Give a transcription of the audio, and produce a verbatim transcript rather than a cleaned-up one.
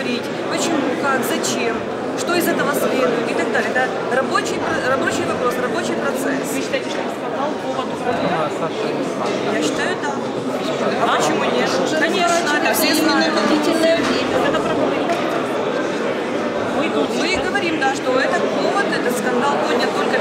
говорить, почему, как, зачем, что из этого следует и так далее. Это рабочий, рабочий вопрос, рабочий процесс. Вы считаете, что скандал повод? Я считаю, да. А почему нет? Конечно, это все знают. Это правда. Мы говорим, да, что это повод, этот скандал поднят только